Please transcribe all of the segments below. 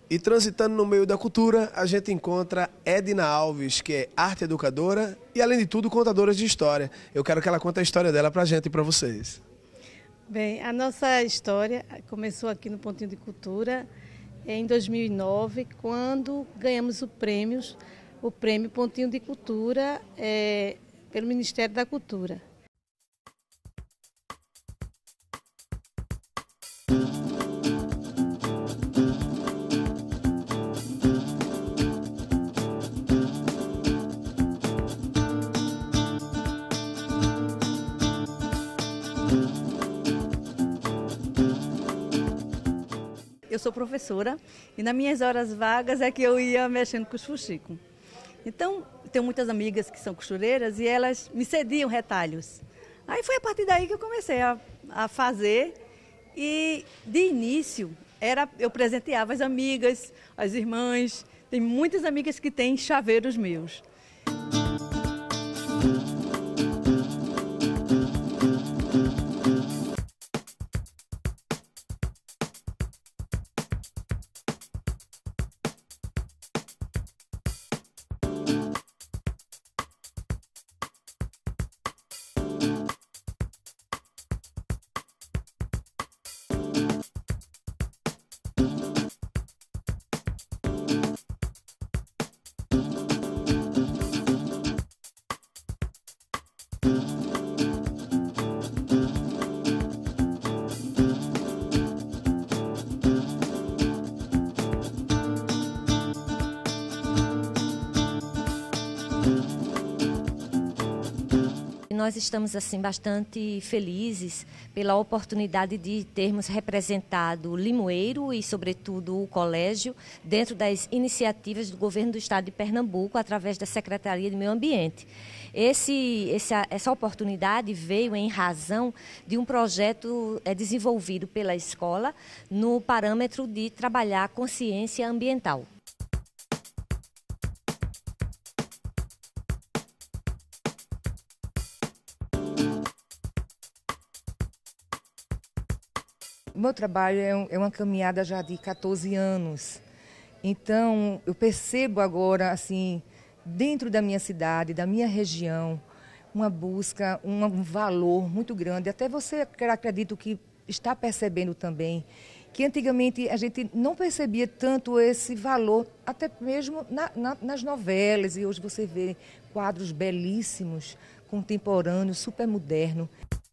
E transitando no meio da cultura, a gente encontra Edna Alves, que é arte educadora e, além de tudo, contadora de história. Eu quero que ela conte a história dela pra gente e pra vocês. Bem, a nossa história começou aqui no Pontinho de Cultura em 2009, quando ganhamos o prêmio Pontinho de Cultura pelo Ministério da Cultura. Eu sou professora e nas minhas horas vagas é que eu ia mexendo com os fuxicos. Então, tenho muitas amigas que são costureiras e elas me cediam retalhos. Aí foi a partir daí que eu comecei a fazer e, de início, eu presenteava as amigas, as irmãs. Tem muitas amigas que têm chaveiros meus. Nós estamos assim bastante felizes pela oportunidade de termos representado Limoeiro e, sobretudo, o colégio dentro das iniciativas do governo do estado de Pernambuco através da Secretaria de Meio Ambiente. Essa oportunidade veio em razão de um projeto desenvolvido pela escola no parâmetro de trabalhar a consciência ambiental. O meu trabalho é uma caminhada já de 14 anos. Então, eu percebo agora, assim, dentro da minha cidade, da minha região, uma busca, um valor muito grande. Até você, acredito que está percebendo também, que antigamente a gente não percebia tanto esse valor, até mesmo nas novelas. E hoje você vê quadros belíssimos, contemporâneos, super modernos.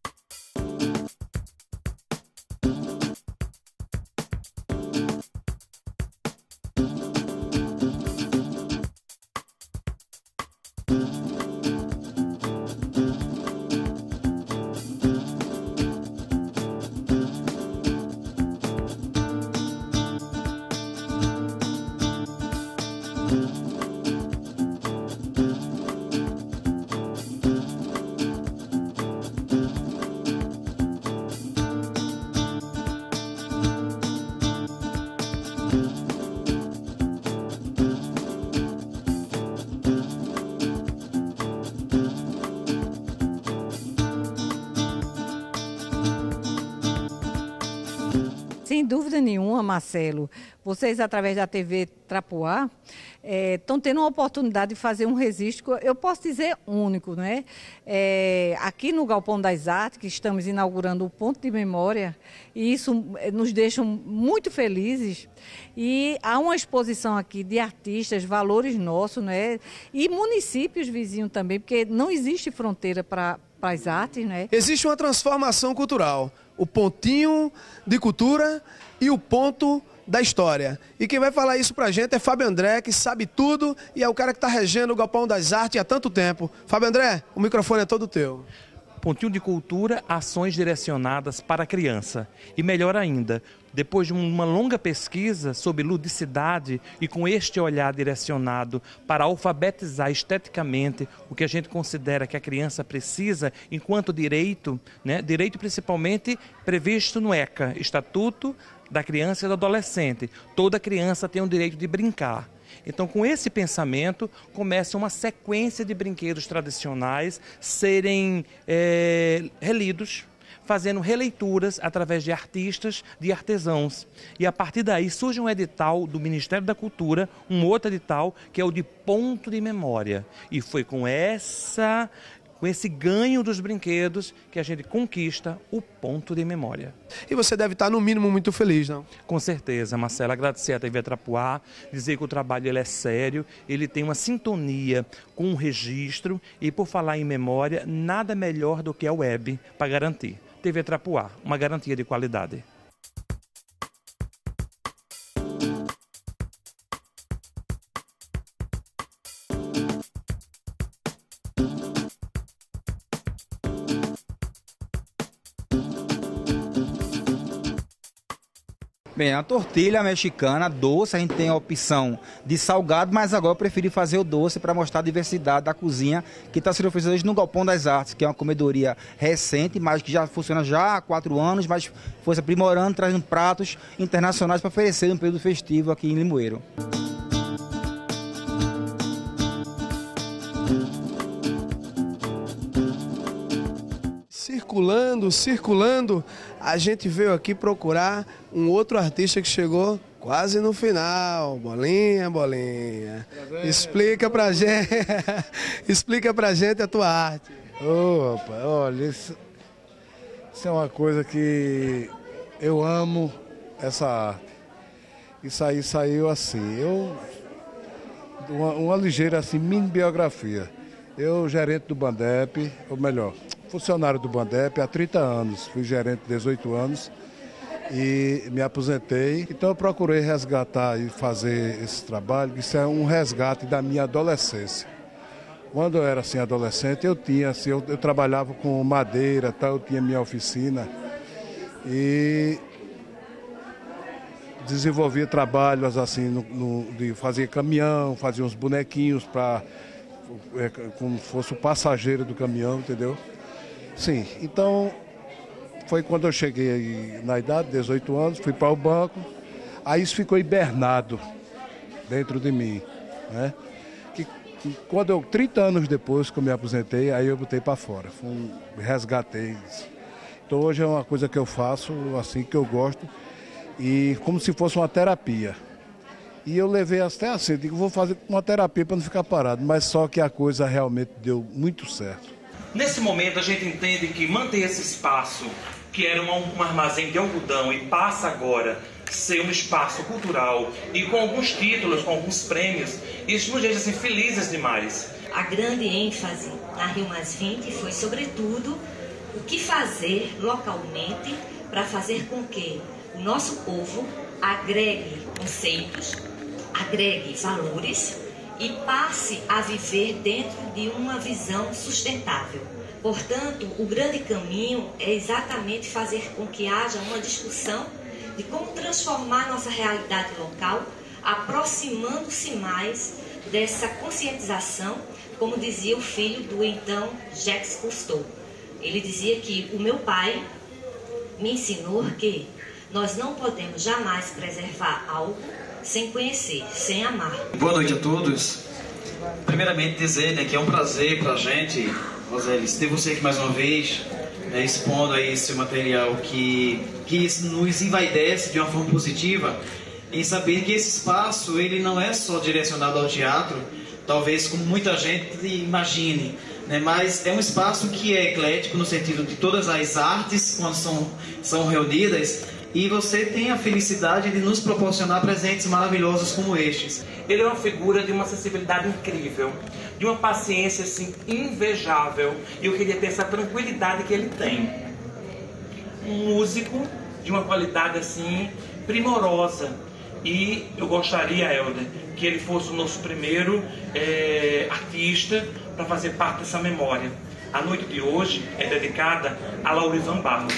Sem dúvida nenhuma, Marcelo, vocês, através da TV Trapoá, estão tendo uma oportunidade de fazer um registro, eu posso dizer, único, né? Aqui no Galpão das Artes, que estamos inaugurando o ponto de memória, e isso nos deixa muito felizes. E há uma exposição aqui de artistas, valores nossos, né? E municípios vizinhos também, porque não existe fronteira para as artes, né? Existe uma transformação cultural. O Pontinho de Cultura e o Ponto da História. E quem vai falar isso pra gente é Fábio André, que sabe tudo e é o cara que está regendo o Galpão das Artes há tanto tempo. Fábio André, o microfone é todo teu. Pontinho de Cultura, ações direcionadas para a criança. E melhor ainda, depois de uma longa pesquisa sobre ludicidade e com este olhar direcionado para alfabetizar esteticamente o que a gente considera que a criança precisa enquanto direito, né? Direito principalmente previsto no ECA, Estatuto da Criança e do Adolescente. Toda criança tem o direito de brincar. Então, com esse pensamento, começa uma sequência de brinquedos tradicionais serem relidos fazendo releituras através de artistas, de artesãos. E a partir daí surge um edital do Ministério da Cultura, um outro edital, que é o de Ponto de Memória. E foi com esse ganho dos brinquedos que a gente conquista o Ponto de Memória. E você deve estar, no mínimo, muito feliz, não? Com certeza, Marcelo. Agradecer a TV Trapuá, dizer que o trabalho ele é sério, ele tem uma sintonia com o registro e, por falar em memória, nada melhor do que a web para garantir. TV Trapuá, uma garantia de qualidade. Bem, a tortilha mexicana doce, a gente tem a opção de salgado, mas agora eu preferi fazer o doce para mostrar a diversidade da cozinha que está sendo oferecida hoje no Galpão das Artes, que é uma comedoria recente, mas que já funciona já há 4 anos, mas foi se aprimorando, trazendo pratos internacionais para oferecer no período festivo aqui em Limoeiro. Circulando, a gente veio aqui procurar um outro artista que chegou quase no final. Bolinha. Explica pra gente a tua arte. Ô, rapaz, olha, isso é uma coisa que eu amo, essa arte. Isso aí saiu assim, uma ligeira assim, mini biografia. Eu, gerente do Bandep, ou melhor, funcionário do Bandep há 30 anos, fui gerente 18 anos e me aposentei. Então eu procurei resgatar e fazer esse trabalho, isso é um resgate da minha adolescência. Quando eu era assim adolescente, eu trabalhava com madeira, eu tinha minha oficina e desenvolvia trabalhos assim, de fazer caminhão, fazia uns bonequinhos para como se fosse o passageiro do caminhão, entendeu? Sim, então foi quando eu cheguei na idade, 18 anos, fui para o banco, aí isso ficou hibernado dentro de mim, né? Que quando 30 anos depois que eu me aposentei, aí eu botei para fora, resgatei isso. Então hoje é uma coisa que eu faço, assim, que eu gosto, e como se fosse uma terapia. E eu levei até assim, digo, vou fazer uma terapia para não ficar parado, mas só que a coisa realmente deu muito certo. Nesse momento a gente entende que manter esse espaço, que era um armazém de algodão e passa agora a ser um espaço cultural e com alguns títulos, com alguns prêmios, isso nos deixa assim, felizes demais. A grande ênfase na Rio+20 foi sobretudo o que fazer localmente para fazer com que o nosso povo agregue conceitos, agregue valores e passe a viver dentro de uma visão sustentável. Portanto, o grande caminho é exatamente fazer com que haja uma discussão de como transformar nossa realidade local, aproximando-se mais dessa conscientização, como dizia o filho do então Jacques Cousteau. Ele dizia que o meu pai me ensinou que nós não podemos jamais preservar algo sem conhecer, sem amar. Boa noite a todos. Primeiramente dizer, que é um prazer para a gente, Rosélis, ter você aqui mais uma vez, expondo aí esse material que nos envaidece de uma forma positiva, em saber que esse espaço ele não é só direcionado ao teatro, talvez como muita gente imagine, mas é um espaço que é eclético no sentido de todas as artes, quando são reunidas, e você tem a felicidade de nos proporcionar presentes maravilhosos como estes. Ele é uma figura de uma sensibilidade incrível, de uma paciência assim, invejável, e eu queria ter essa tranquilidade que ele tem. Um músico de uma qualidade assim, primorosa, e eu gostaria, Helder, que ele fosse o nosso primeiro artista para fazer parte dessa memória. A noite de hoje é dedicada a Laurizão Barros.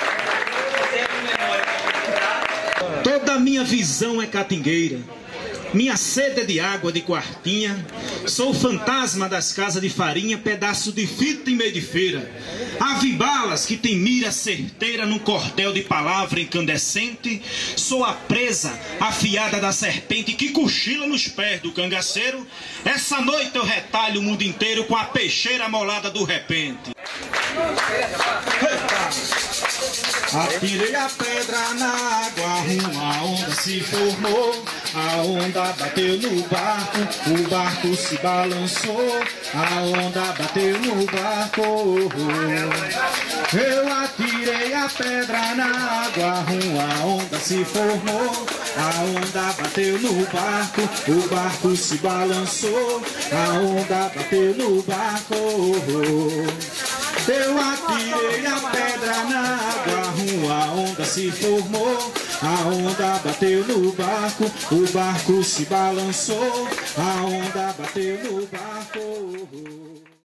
Toda a minha visão é catingueira, minha sede é de água de quartinha, sou fantasma das casas de farinha, pedaço de fita em meio de feira. Ave balas que tem mira certeira num cordel de palavra incandescente, sou a presa afiada da serpente que cochila nos pés do cangaceiro. Essa noite eu retalho o mundo inteiro com a peixeira molada do repente. Atirei a pedra na água, uma onda se formou. A onda bateu no barco, o barco se balançou. A onda bateu no barco. Eu atirei a pedra na água, uma onda se formou. A onda bateu no barco, o barco se balançou. A onda bateu no barco. Eu atirei a pedra na água, uma onda se formou. A onda bateu no barco, o barco se balançou. A onda bateu no barco.